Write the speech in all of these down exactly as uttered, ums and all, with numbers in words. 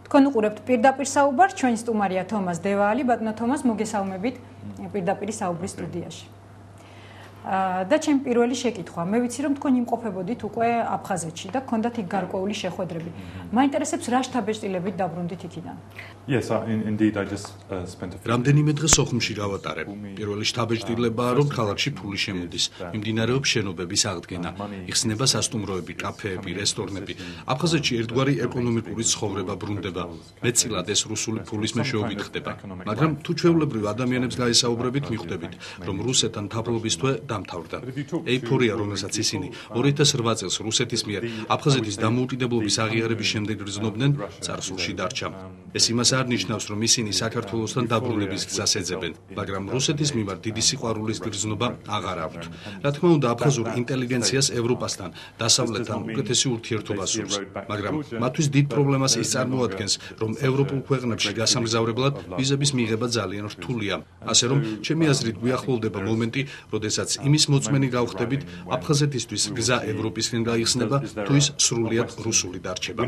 თქვენ უყურებთ პირდაპირ საუბარს, ჩვენი სტუმარია თომას დევალი, ბატონო თომას, მოგესალმებით პირდაპირ საუბრის სტუდიაში. და ჩემი პირველი შეკითხვა, მე ვიცი რომ თქვენ იმყოფებოდით უკვე აფხაზეთში და გქონდათ იქ გარკვეული შეხვედრები. მაინტერესებს რა შთაბეჭდილებით დაბრუნდით იქიდან? Yes, indeed, I just uh, spent a few რამდენიმე დღე სოხუმში გავატარებ. პირველი შთაბეჭდილებაა რომ ქალაქში ფული შემოდის. მიმდინარეობს შენობების აღდგენა. იხსნება სასტუმროები, კაფეები, რესტორნები. აფხაზეთში ერთგვარი ეკონომიკური ცხოვრება ბრუნდება. მეტწილად ეს რუსული ფულის მეშვეობით ხდება. მაგრამ თუ ჩვეულებრივ ადამიანებს გაესაუბრებით, მიხვდებით, რომ რუსეთთან თაფლობის თვე დამთავრდა. ეიფორია, რომელსაც ისინი ორი ათას ოთხ წელს რუსეთის მიერ აფხაზეთის დამოუკიდებლობის აღიარების შემდეგ გრძნობდნენ, წარსულში დარჩა. ეს იმას არ ნიშნავს, რომ ისინი საქართველოსთან დაბრუნების გზას ეძებენ, მაგრამ რუსეთის მიმართ დიდი სიყვარულის გრძნობა აღარ აქვთ. რა თქმა უნდა, აფხაზურ ინტელიგენციას ევროპასთან, დასავლეთთან უკეთესი ურთიერთობა სურს, მაგრამ მათთვის დიდ პრობლემას ის წარმოადგენს, რომ ევროპულ ქვეყნებში გასამგზავრებლად ვიზების მიღება ძალიან რთულია. ასე რომ, ჩემი აზრით, გვიახლოვდება მომენტი, როდესაც იმის მოწმენი გავხდებით, აფხაზეთისთვის გზა ევროპისკენ გაიხსნება, თუ ის სრულიად რუსული დარჩება.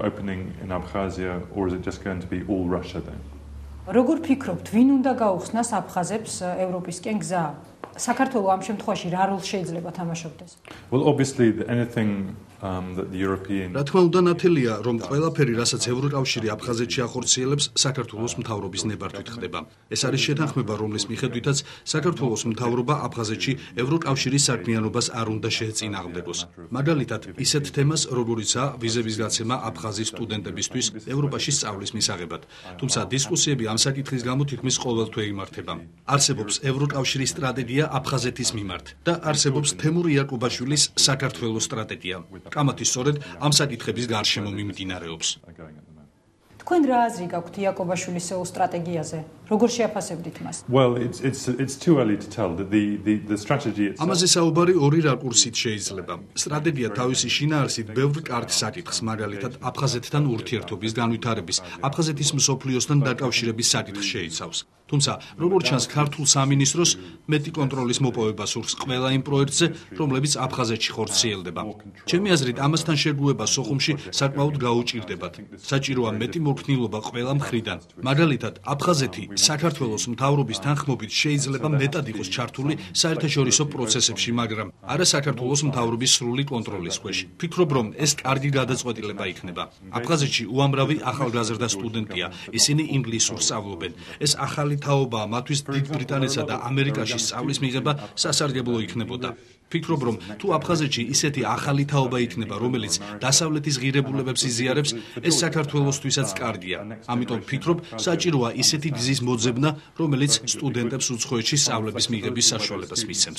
როგორ ფიქრობთ, ვინ უნდა გაუხსნას აფხაზებს ევროპისკენ გზა? საქართველოს ამ შემთხვევაში რა როლს შეიძლება თამაშობდეს? Well, obviously, anything um, that the European რა თქმა უნდა, ნათელია, რომ ყველაფერი, რასაც ევროკავშირი აფხაზეთში ახორციელებს, საქართველოს მთავრობის ნებართვით ხდება. ეს არის შეთანხმება, რომლის მიხედვითაც საქართველოს მთავრობა აფხაზეთში ევროკავშირის საქმიანობას არ უნდა შეეწინააღმდეგოს. მაგალითად, ისეთ თემას, როგორიცაა ვიზების გაცემა აფხაზის სტუდენტებისთვის ევროპაში სწავლის მისაღებად. თუმცა დისკუსიები ამ საკითხის გამო თითქმის ყოველთვე იმართება. არსებობს ევროკავშირის სტრატეგია აფხაზეთის მიმართ და არსებობს თემურ იაკუბაშვილის საქართველოს სტრატეგია. კამათი სწორედ ამ საკითხების გარშემო მიმდინარეობს. თქვენ რა აზრი გაქვთ იაკობაშვილის სტრატეგიაზე? როგორ შეაფასებდით მას? Well, it's it's it's too early to tell that the the the strategy itself. ამაზე საუბარი ორი რაკურსით შეიძლება. სტრატეგია თავისი შინაარსით ბევრ კარგ საკითხს, მაგალითად, აფხაზეთთან ურთიერთობის განვითარების, აფხაზეთის მსოფლიოსთან დაკავშირების საკითხს შეიცავს. თუმცა, როგორც ჩანს, ქართულ სამინისტროს მეტი კონტროლის მოპოვება სურს ყველა იმ პროექტზე, რომლებიც აფხაზეთში ხორციელდება. ჩემი აზრით, ამასთან შეგუება სოხუმში საკმაოდ გაუჭირდებათ. საჭიროა მეტი მოქნილობა ყველა მხრიდან. მაგალითად, აფხაზეთი საქართველოს მთავრობის თანხმობით შეიძლება მეტად იყოს ჩართული საერთაშორისო პროცესებში, მაგრამ არა საქართველოს მთავრობის სრული კონტროლის ქვეშ. ფიქრობ, რომ ეს კარგი გადაწყვეტილება იქნება. აფხაზეთში უამრავი ახალგაზრდა სტუდენტია, ისინი ინგლისურს სწავლობენ. ეს ახალი თაობაა მათთვის დიდ ბრიტანეთსა და ამერიკაში სწავლის მიღება სასარგებლო იქნებოდა. ფიქრობ, რომ თუ აფხაზეთში ისეთი ახალი თაობა იქნება, რომელიც დასავლეთის ღირებულებებს იზიარებს, ეს საქართველოსთვისაც კარგია. ამიტომ ფიქრობ, საჭიროა ისეთი გზის მოძებნა, რომელიც სტუდენტებს უცხოეთში სწავლების მიღების საშუალებას მისცემს.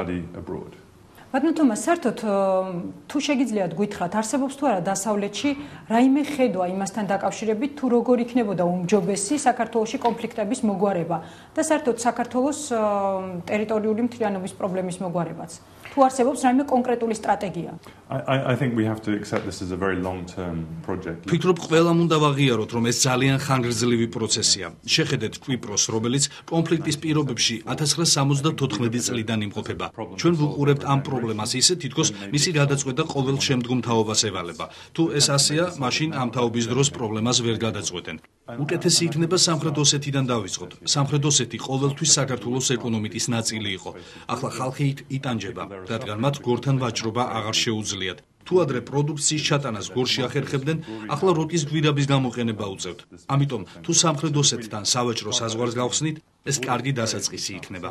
ბატონო თომას, საერთოდ თუ შეგიძლიათ გითხრათ, არსებობს თუ არა დასავლეთში რაიმე ხედვა იმასთან დაკავშირებით, თუ როგორ იქნებოდა უმჯობესი საქართველოში კონფლიქტების მოგვარება და საერთოდ საქართველოს ტერიტორიული მთლიანობის პრობლემის მოგვარებაც. თუ არსებობს რაიმე კონკრეტული სტრატეგია? I I think we have to accept this as a very long-term project. ფიქრობ, ყველამ უნდა ვაღიაროთ, რომ ეს ძალიან ხანგრძლივი პროცესია. შეხედეთ კვიპროს, რომელიც კონფლიქტის პირობებში ათას ცხრაასა სამოცდათოთხმეტი წლიდან იმყოფება. ჩვენ ვუყურებთ ამ პრობლემას ისე, თითქოს მისი გადაწყვეტა ყოველ შემდგომ თაობას ევალება. თუ ეს ასეა, მაშინ ამ თაობის დროს პრობლემას ვერ გადაწყვეტენ. უკეთესი იქნება სამხრეთ ოსეთიდან დავიწყოთ. სამხრეთ ოსეთი ყოველთვის საქართველოს ეკონომიკის ნაწილი იყო. ახლა ხალხი იტანჯება, რადგან მათ გორთან ვაჭრობა აღარ შეუძლიათ. თუ ადრე პროდუქციის ჩატანას გორში ახერხებდნენ, ახლა როკის გვირაბის გამოყენება უწევთ. ამიტომ, თუ სამხრეთ ოსეთთან სავაჭრო საზღვარს გავხსნით, ეს კარგი დასაწყისი იქნება.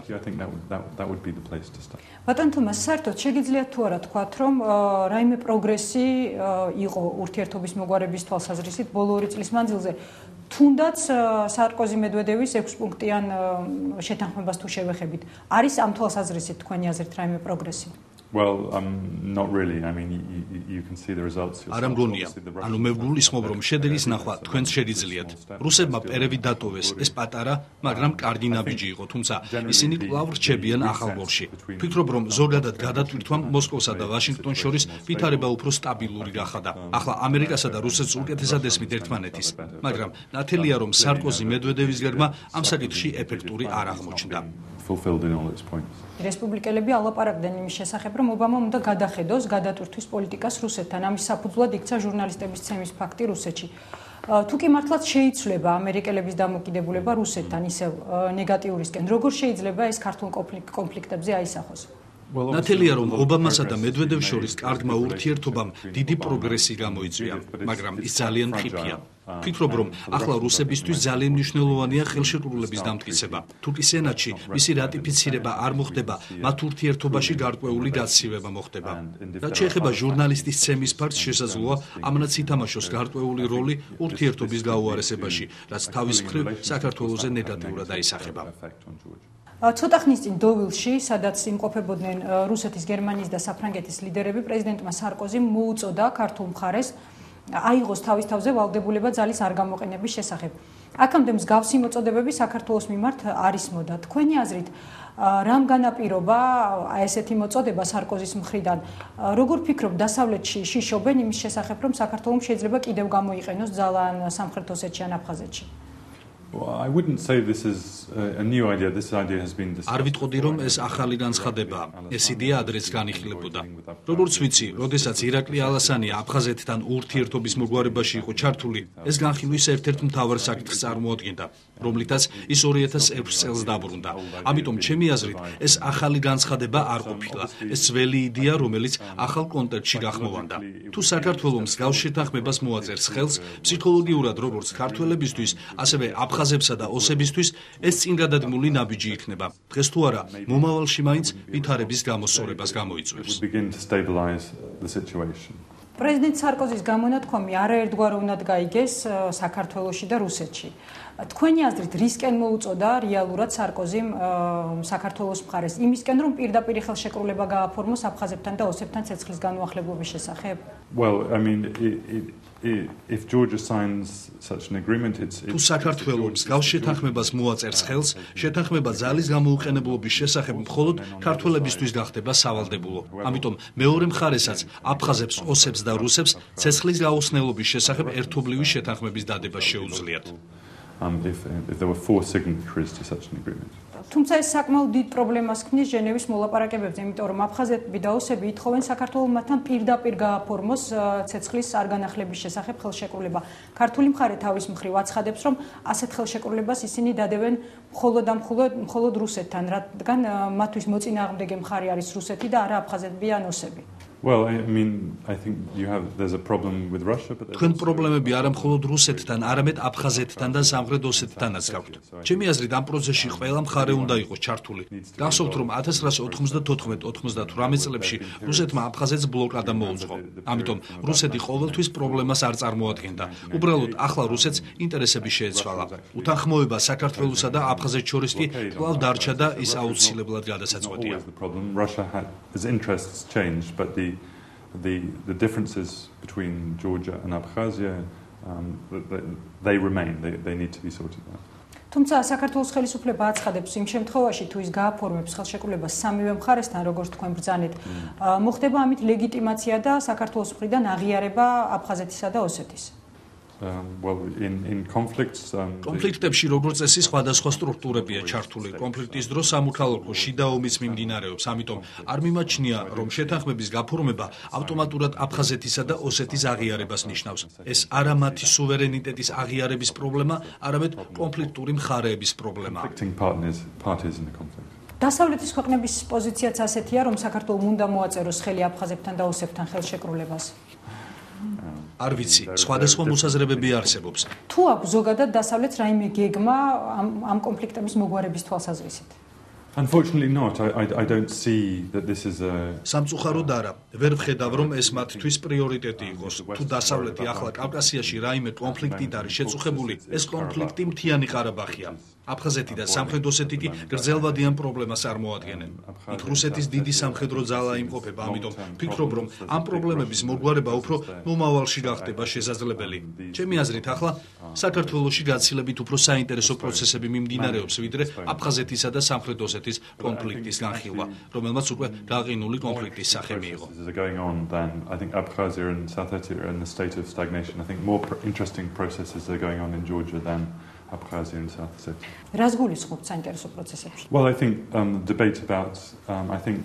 ბატონო თომას, საერთოდ შეგიძლიათ თუ არა თქვათ, რომ რაიმე პროგრესი იყო ურთიერთობის მოგვარების თვალსაზრისით ბოლო ორი წლის მანძილზე, თუნდაც სარკოზი მედვედევის ექვს პუნქტიან შეთანხმებას თუ შევეხებით, არის ამ თვალსაზრისით თქვენი აზრით რაიმე პროგრესი? Well, um, not really. I mean, you, you can see the results. არ ამგონია. ანუ მე ვგულისხმობ, რომ შედეგის ნახვა თქვენც შეგიძლიათ. რუსებმა პერევი დატოვეს, ეს პატარა, მაგრამ კარგი ნაბიჯი იყო, თუმცა ისინი კვლავ რჩებიან ახალ გორში. ფიქრობ, რომ ზოგადად გადატვირთვამ მოსკოვსა და ვაშინგტონს შორის ვითარება უფრო სტაბილური გახადა. ახლა ამერიკასა და რუსეთს უკეთესად ესმით ერთმანეთის, მაგრამ ნათელია, რომ სარკოზი მედვედევის გერმა ამ საკითხში ეფექტური არ აღმოჩნდა. fulfilled in all its points. რესპუბლიკელები ალაპარაკდნენ იმის შესახებ, რომ ობამამ უნდა გადახედოს გადატვირთვის პოლიტიკას რუსეთთან. ამის საფუძვლად იქცა ჟურნალისტების ცემის ფაქტი რუსეთში. თუ კი მართლაც შეიცვლება ამერიკელების დამოკიდებულება რუსეთთან ისევ ნეგატიურისკენ, როგორ შეიძლება ეს ქართულ კონფლიქტებზე აისახოს? ნათელია, რომ ობამასა და მედვედევს შორის კარგმა ურთიერთობამ დიდი პროგრესი გამოიწვია, მაგრამ ის ძალიან მყიფეა. ვფიქრობ, რომ ახლა რუსებისთვის ძალიან მნიშვნელოვანია ხელშეკრულების დამტკიცება. თუ კი სენატში მისი რატიფიცირება არ მოხდება, მათ ურთიერთობაში გარკვეული გაცივება მოხდება. რაც შეეხება ჟურნალისტის ცემის ფაქტს, შესაძლოა ამანაც ითამაშოს გარკვეული როლი ურთიერთობის გაუარესებაში, რაც თავის მხრივ საქართველოზე ნეგატიურად აისახება. ცოტა ხნის წინ დოვილში, სადაც იმყოფებოდნენ რუსეთის, გერმანიის და საფრანგეთის ლიდერები, პრეზიდენტმა სარკოზიმ მოუწოდა ქართულ მხარეს აიღოს თავის თავზე ვალდებულება ძალის არ გამოყენების შესახებ. აქამდე მსგავსი მოწოდებები საქართველოს მიმართ არ ისმოდა. თქვენი აზრით, რამ განაპირობა ესეთი მოწოდება სარკოზის მხრიდან? როგორ ფიქრობ, დასავლეთში შიშობენ იმის შესახებ, რომ საქართველოს შეიძლება კიდევ გამოიყენოს ძალა სამხრეთ ოსეთში ან აფხაზეთში? Well, I wouldn't say this is a new idea. This idea has been discussed. არ ვიტყოდი, რომ ეს ახალი განცხადებაა. ეს იდეა ადრეც განიხილებოდა. როგორც ვიცი, როდესაც ირაკლი ალასანია აფხაზეთთან ურთიერთობის მოგვარებაში იყო ჩართული, ეს განხილვის ერთ-ერთ მთავარ საკითხს წარმოადგენდა, რომლითაც ის ორი ათას ექვსი წელს დაბრუნდა. ამიტომ ჩემი აზრით, ეს ახალი განცხადება არ ყოფილა. ეს ძველი იდეა, რომელიც ახალ კონტექსტში გახმოვანდა. თუ საქართველოს მსგავს შეთანხმებას მოაწერს ხელს, ფსიქოლოგიურად როგორც ქართველებისთვის, ასევე აფხაზებსა და ოსებისთვის ეს წინგადადგმული ნაბიჯი იქნება. დღეს თუ არა, მომავალში მაინც ვითარების გამოსწორებას გამოიწვევს. პრეზიდენტ სარკოზის გამონათქვამი არაერთგვარ უნდა გაიგეს საქართველოში და რუსეთში. თქვენი აზრით, რისკენ მოუწოდა რეალურად სარკოზიმ საქართველოს მხარეს იმისკენ, რომ პირდაპირ ხელშეკრულება გააფორმოს აფხაზებთან და ოსებთან ცეცხლის განუახლებლობის შესახებ? Well, I mean, it, it, it, if Georgia signs such an agreement, it's თუ საქართველოს მსგავს შეთანხმებას მოაწერს ხელს, შეთანხმება ძალის გამოუყენებლობის შესახებ მხოლოდ ქართველებისთვის გახდება სავალდებულო. ამიტომ მეორე მხარესაც აფხაზებს, ოსებს და რუსებს ცეცხლის გაუხსნელობის შესახებ ერთობლივი შეთანხმების დადება შეუძლიათ. Um, if, if there were four signatories to such an agreement. თუმცა ეს საკმაოდ დიდ პრობლემას ქმნის ჟენევის მოლაპარაკებებზე, იმიტომ რომ აფხაზები და ოსები ითხოვენ საქართველოს მათთან პირდაპირ გააფორმოს ცეცხლის არ განახლების შესახებ ხელშეკრულება. ქართული მხარე თავის მხრივ აცხადებს, რომ ასეთ ხელშეკრულებას ისინი დადევენ მხოლოდ და მხოლოდ რუსეთთან, რადგან მათთვის მოწინააღმდეგე მხარე არის რუსეთი და არა აფხაზები ან ოსები. Well, I mean, I think you have there's a problem with Russia, but თქვენ პრობლემები არა მხოლოდ რუსეთთან, არამედ აფხაზეთთან და სამხრეთ ოსეთთანაც გაქვთ. ჩემი აზრით, ამ პროცესში ყველა მხარე უნდა იყოს ჩართული. გახსოვთ, რომ ათას რვაასი ოთხმოცდათოთხმეტ ოთხმოცდათვრამეტ წლებში რუსეთმა აფხაზეთს ბლოკადა მოუწყო. ამიტომ რუსეთი ყოველთვის პრობლემას არ წარმოადგენდა. უბრალოდ ახლა რუსეთს ინტერესები შეეცვალა. უთანხმოება საქართველოსა და აფხაზეთს შორის კი კვლავ დარჩა და ის აუცილებლად გადასაწყვეტია. Russia had its interests changed, but the The, the differences between Georgia and Abkhazia, um, they remain. They, they need to be sorted out. თუმცა საქართველოს ხელისუფლება აცხადებს იმ შემთხვევაში, თუ ის გააფორმებს ხელშეკრულებას სამივე მხარესთან, როგორც თქვენ ბრძანეთ, მოხდება ამით ლეგიტიმაცია და საქართველოს მხრიდან აღიარება აფხაზეთისა და ოსეთის. Um, well, in, in conflicts, um, კონფლიქტებში როგორც წესი სხვადასხვა სტრუქტურებია ჩართული. კონფლიქტის დროს სამოქალაქო შიდა ომიც მიმდინარეობს, ამიტომ არ მიმაჩნია, რომ შეთანხმების გაფორმება ავტომატურად აფხაზეთისა და ოსეთის აღიარებას ნიშნავს. ეს არა მათი სუვერენიტეტის აღიარების პრობლემა, არამედ კონფლიქტური მხარეების პრობლემა. დასავლეთის ქვეყნების პოზიციაც ასეთია, რომ საქართველოს უნდა მოაწეროს ხელი აფხაზებთან და ოსებთან ხელშეკრულებას. არ ვიცი, სხვადასხვა მოსაზრებები არსებობს. თუ აქვს ზოგადად დასავლეთს რაიმე გეგმა ამ ამ კონფლიქტების მოგვარების თვალსაზრისით? Unfortunately not. I, I, I don't see that this is a სამწუხაროდ არა. ვერ ვხედავ, რომ ეს მათთვის პრიორიტეტი იყოს. თუ დასავლეთი ახლა კავკასიაში რაიმე კონფლიქტით არის შეწუხებული, ეს კონფლიქტი მთიანი ყარაბაღია. აფხაზეთი და სამხრეთ ოსეთი კი გრძელვადიან პრობლემას წარმოადგენენ. იქ რუსეთის დიდი სამხედრო ძალა იმყოფება, ამიტომ ვფიქრობ, რომ ამ პრობლემების მოგვარება უფრო მომავალში გახდება შესაძლებელი. ჩემი აზრით, ახლა საქართველოში გაცილებით უფრო საინტერესო პროცესები მიმდინარეობს, ვიდრე აფხაზეთისა და სამხრეთ ოსეთის კონფლიქტის განხილვა, რომელმაც უკვე გაყინული კონფლიქტის სახე მიიღო. I think Abkhazia and South Ossetia are in a state of stagnation. I think more interesting processes are going on in Georgia than Abkhazia and South Ossetia. რას გულისხმობთ საინტერესო პროცესებში? Well, I think um, the debate about um, I think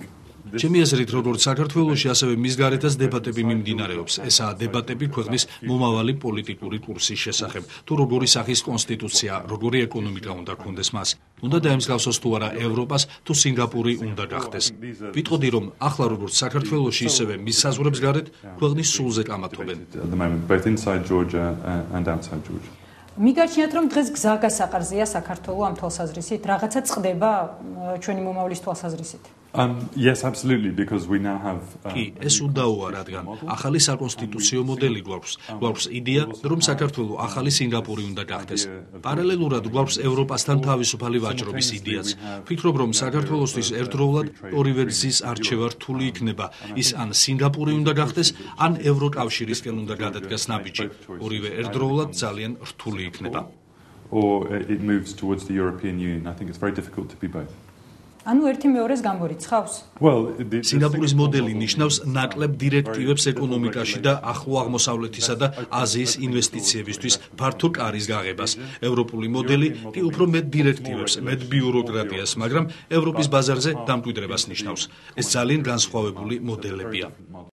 ჩემი აზრით, როგორც საქართველოში, ასევე მის გარეთაც დებატები მიმდინარეობს. ესაა დებატები ქვეყნის მომავალი პოლიტიკური კურსის შესახებ, თუ როგორი სახის კონსტიტუცია, როგორი ეკონომიკა უნდა ქონდეს მას. უნდა დაემსგავსოს თუ არა ევროპას, თუ სინგაპური უნდა გახდეს. ვიტყოდი, რომ ახლა როგორც საქართველოში, ისევე მის საზღვრებს გარეთ ქვეყნის სულზე კამათობენ. At the moment, both inside Georgia and outside Georgia. მიგაჩნიათ, რომ დღეს გზა გასაყარზეა საქართველოს ამ თვალსაზრისით, რაღაცა წყდება ჩვენი მომავლის თვალსაზრისით. Um, yes, absolutely, because we now have. კი, ეს უდაოა, რადგან ახალი საკონსტიტუციო მოდელი გვაქვს. გვაქვს იდეა, რომ საქართველოს ახალი სინგაპური უნდა გახდეს. პარალელურად გვაქვს ევროპასთან თავისუფალი ვაჭრობის იდეაც. ვფიქრობ, რომ საქართველოსთვის ერთდროულად ორივე გზის არჩევა რთული იქნება. ის ან სინგაპური უნდა გახდეს, ან ევროკავშირისკენ უნდა გადადგას ნაბიჯი. ორივე ერთდროულად ძალიან რთული იქნება. Or it moves towards the European Union. I think it's very difficult to be both. ანუ ერთი მეორეს გამორიცხავს? Well, სინგაპურის მოდელი ნიშნავს ნაკლებ დირექტივებს ეკონომიკაში და ახლო აღმოსავლეთისა და აზიის ინვესტიციებისთვის ფართო კარის გაღებას. ევროპული მოდელი კი უფრო მეტ დირექტივებს, მეტ ბიუროკრატიას, მაგრამ ევროპის ბაზარზე დამკვიდრებას ნიშნავს. ეს ძალიან განსხვავებული მოდელებია.